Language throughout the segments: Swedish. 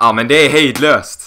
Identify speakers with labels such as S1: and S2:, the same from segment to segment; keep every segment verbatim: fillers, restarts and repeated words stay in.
S1: Ja, men det är hejdlöst.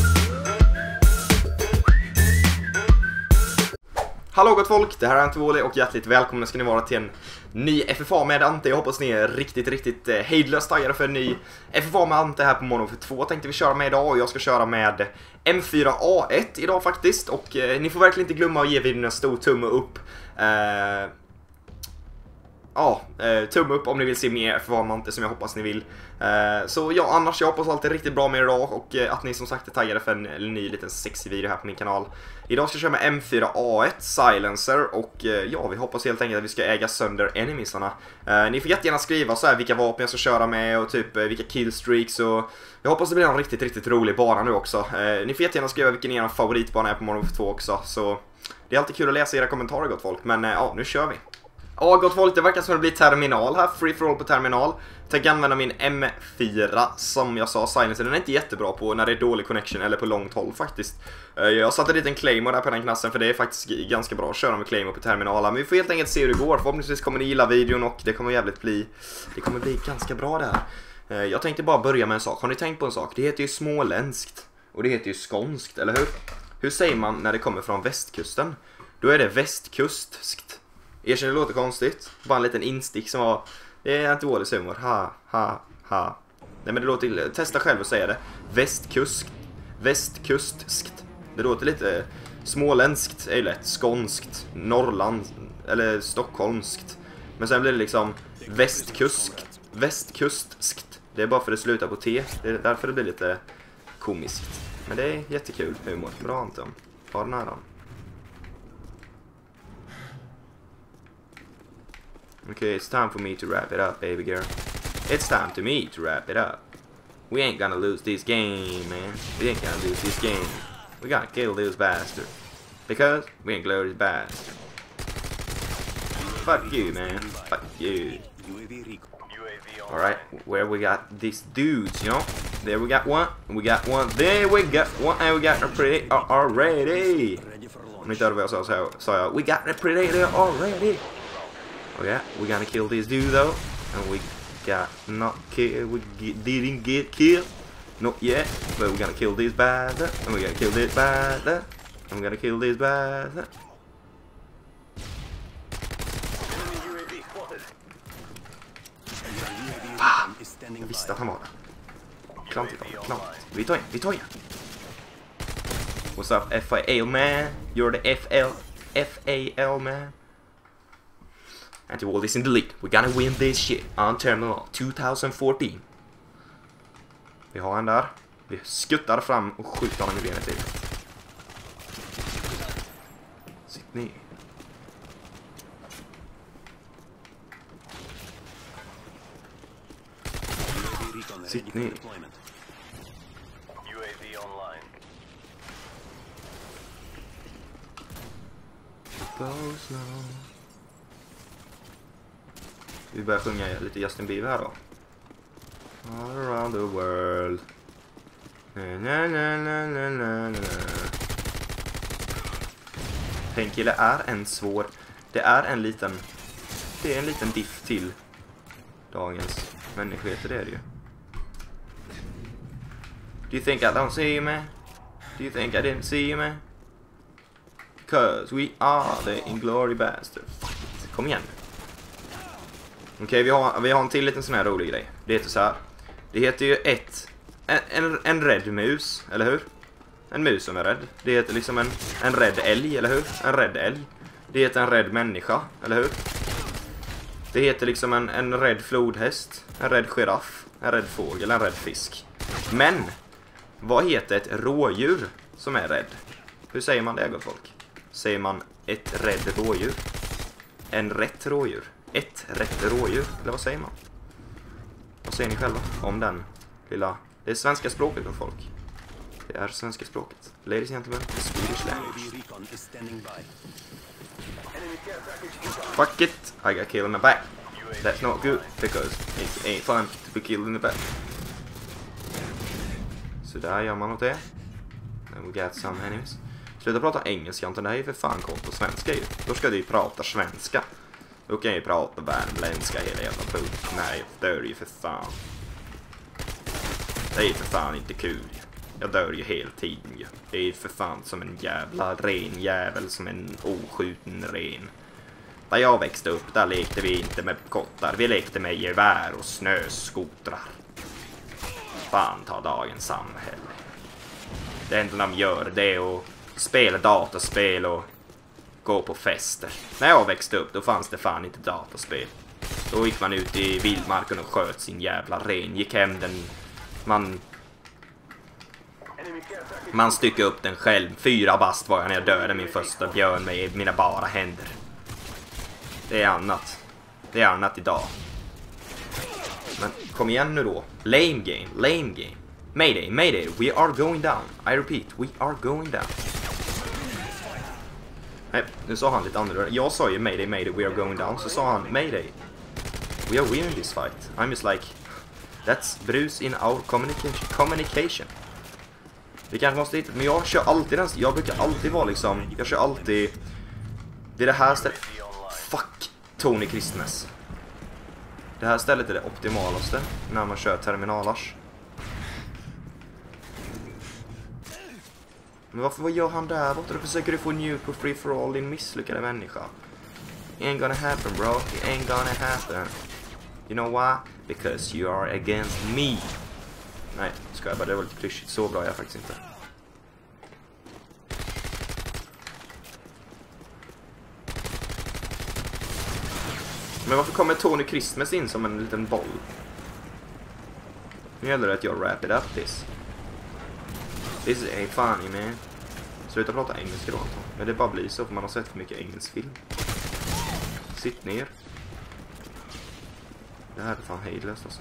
S1: Hallå gott folk, det här är Antevoli och hjärtligt välkomna ska ni vara till en ny F F A med Ante. Jag hoppas ni är riktigt, riktigt eh, hejdlöst taggade för en ny F F A med Ante här på Modern Warfare två tänkte vi köra med idag. Och jag ska köra med M fyra A ett idag faktiskt. Och eh, ni får verkligen inte glömma att ge videon en stor tumme upp. Eh... Ja, eh, tumme upp om ni vill se mer F F A med Ante som jag hoppas ni vill. Eh, så ja, annars jag hoppas allt är riktigt bra med idag och eh, att ni som sagt är taggade för en, en ny liten sexig video här på min kanal. Idag ska jag köra med M fyra A ett Silencer och eh, ja, vi hoppas helt enkelt att vi ska äga sönder enemisarna. Eh, ni får jättegärna skriva så här vilka vapen jag ska köra med och typ eh, vilka killstreaks och jag hoppas det blir en riktigt, riktigt rolig bana nu också. Eh, ni får jättegärna skriva vilken er favoritbana är på Modern Warfare två också, så det är alltid kul att läsa era kommentarer gott folk, men eh, ja, nu kör vi. Ja gott folk, det verkar som att det blir terminal här, free for all på terminal. Jag tänker använda min M fyra som jag sa, Silencer, den är inte jättebra på när det är dålig connection eller på långt håll faktiskt. Jag satte dit en claymore där på den knassen för det är faktiskt ganska bra att köra med claymore på terminaler. Men vi får helt enkelt se hur det går, förhoppningsvis kommer ni gilla videon och det kommer jävligt bli, det kommer bli ganska bra där. Jag tänkte bara börja med en sak, har ni tänkt på en sak? Det heter ju småländskt och det heter ju skånskt, eller hur? Hur säger man när det kommer från västkusten? Då är det västkustskt. Erkänner det låter konstigt. Bara en liten instick som var... Det är inte dålig humor. Ha, ha, ha. Nej men det låter... Testa själv och säga det. Västkust. Västkustskt. Det låter lite... Småländskt är ju lätt. Skånskt. Norrland. Eller stockholmskt. Men sen blir det liksom... Västkuskt. Västkustskt. Det är bara för att det slutar på T. Det är därför det blir lite komiskt. Men det är jättekul humor. Bra Anton. Ha den här då. Okay, it's time for me to wrap it up, baby girl. It's time to me to wrap it up. We ain't gonna lose this game, man. We ain't gonna lose this game. We gotta kill this bastard. Because we ain't glorious bastard. Fuck you, man. Fuck you. Alright, where we got these dudes, you know? There we got one. We got one. There we got one. And we got a predator already. Om ni inte hörde vad jag sa så sa jag, we got a predator already. Oh yeah, we're gonna kill this dude though, and we got not kill. We get, didn't get killed, not yet. But we're gonna kill this bastard, and we're gonna kill this bastard, and we're gonna kill this bastard. Ah, jag visste att han var där. Klantigt, klantigt. Vi tar in, vi tar in. What's up, F A L man? You're the F L, F A L man. And to all this in the lead, we're gonna win this shit on terminal tjugo fjorton. Vi har en där. Vi skuttar fram och skjuter honom i benet till. Sitt ner. Sitt ner. Go slow. Vi börjar sjunga lite Justin Bieber här då. All around the world. Na, na, na, na, na, na. Painkiller är en svår... Det är en liten... Det är en liten diff till dagens människoheter, det är det ju. Do you think I don't see you, man? Do you think I didn't see you, man? Cause we are the inglory bastards. Kom igen nu. Okej, okay, vi, har, vi har en till liten sån här rolig grej. Det heter så här. Det heter ju ett... En, en, en rädd mus, eller hur? En mus som är rädd. Det heter liksom en, en rädd älg, eller hur? En rädd älg. Det heter en rädd människa, eller hur? Det heter liksom en, en rädd flodhäst. En rädd giraff. En rädd fågel, en rädd fisk. Men, vad heter ett rådjur som är rädd? Hur säger man det, gott folk? Säger man ett rädd rådjur? En rätt rådjur? Ett rätt rådjur, eller vad säger man? Vad säger ni själva om den lilla... Det är svenska språket av folk. Det är svenska språket. Ladies and gentlemen, the Swedish language. Fuck it, I got killed in the back. That's not good, because it ain't fun to be killed in the back. Så där gör man åt det. And we got some enemies. Sluta prata engelska, inte det här är för fan kort på svenska ju. Då ska du ju prata svenska. Då kan jag ju prata värmländska hela jävla punkt. Nej, det är ju för fan. Det är ju för fan inte kul. Jag dör ju hela tiden ju. Det är ju för fan som en jävla ren jävel, som en oskjuten ren. Där jag växte upp, där lekte vi inte med kottar. Vi lekte med gevär och snöskotrar. Fan ta dagens samhälle. Det enda de gör, det är att spela dataspel och gå på fester. När jag växte upp, då fanns det fan inte dataspel. Då gick man ut i vildmarken och sköt sin jävla ren. Gick hem den... Man... Man styckade upp den själv. Fyra bast var jag när jag dödade min första björn med mina bara händer. Det är annat. Det är annat idag. Men kom igen nu då. Lame game, lame game. Mayday, mayday, we are going down. I repeat, we are going down. Nej, nu sa han lite annorlunda. Jag sa ju mayday, mayday, we are going down. Så sa han mayday. We are winning this fight. I'm just like, that's brus in our communication. communication. Det kanske måste hitta, men jag kör alltid den. Jag brukar alltid vara liksom, jag kör alltid. Det är det här stället. Fuck Tony Christmas. Det här stället är det optimalaste när man kör terminalars. Men varför, vad gör han där borta? Då försöker du få nuke på free for all, din misslyckade människa. It ain't gonna happen, bro. It ain't gonna happen. You know why? Because you are against me. Nej, ska jag bara, det var lite klyschigt. Så bra är jag faktiskt inte. Men varför kommer Tony Christmas in som en liten boll? Nu gäller det att jag wrap it up this. This is a funny man. Sluta prata engelska då. Men det bara blir så för man har sett för mycket engelsk film. Sitt ner. Det här är fan hejdlöst alltså.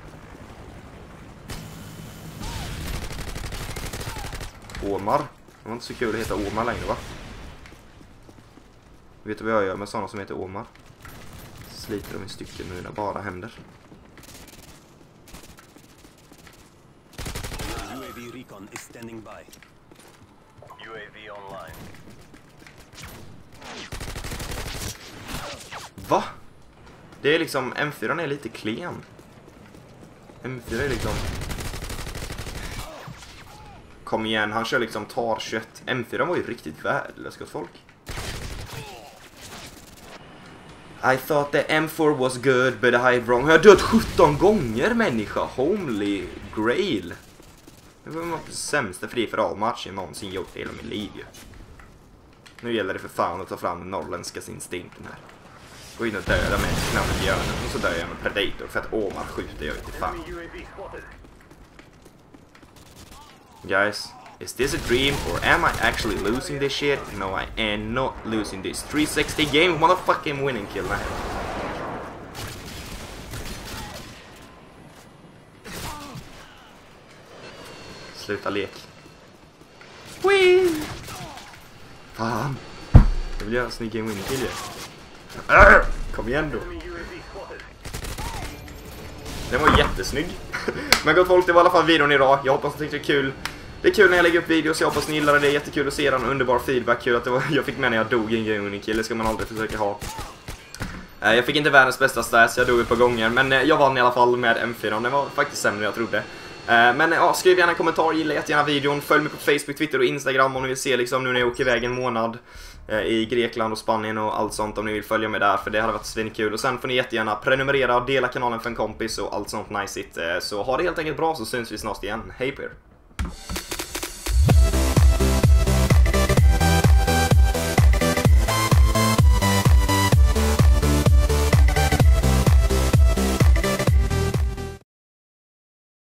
S1: Omar. Det var inte så kul att heta Omar längre, va? Vet du vad jag gör med sådana som heter Omar? Sliter dem i stycken med mina bara händer.
S2: U A V recon is standing by. U A V online.
S1: Va? Det är liksom, M fyra är lite klen. M fyra är liksom... Kom igen, han kör liksom tar kött. M fyra var ju riktigt värdelös, gott folk. I thought the M four was good, but I wrong. Jag har dött sjutton gånger, människa. Holy grail. Det var den sämsta fri för all match jag någonsin gjort i hela mitt liv. Nu gäller det för fan att ta fram den norrländska instinkten här. Gå in och döda människorna med björnen. Och så dör jag med Predator för att Omar skjuter jag ut i fan. Guys, is this a dream or am I actually losing this shit? No, I am not losing this. three sixty game, motherfucking winning kill. Nej. Sluta lek. Wee! Fan. Jag vill göra en snygg game winning kill. Arr! Kom igen då. Den var jättesnygg. Men gott folk, det var i alla fall videon idag. Jag hoppas att ni tyckte det är kul. Det är kul när jag lägger upp videos, jag hoppas ni gillade det. Jättekul att se den, underbar feedback. Kul att det var, jag fick med när jag dog i en game winning kill. Det ska man aldrig försöka ha. Jag fick inte världens bästa stats, jag dog ett par gånger. Men jag vann i alla fall med M fyra. Den var faktiskt sämre än jag trodde. Men ja, skriv gärna en kommentar, gilla jättegärna videon. Följ mig på Facebook, Twitter och Instagram om ni vill se liksom nu när jag åker iväg en månad i Grekland och Spanien och allt sånt, om ni vill följa med där, för det hade varit svinkul. Och sen får ni jättegärna prenumerera, dela kanalen för en kompis och allt sånt nice. Så ha det helt enkelt bra, så syns vi snart igen. Hej på er!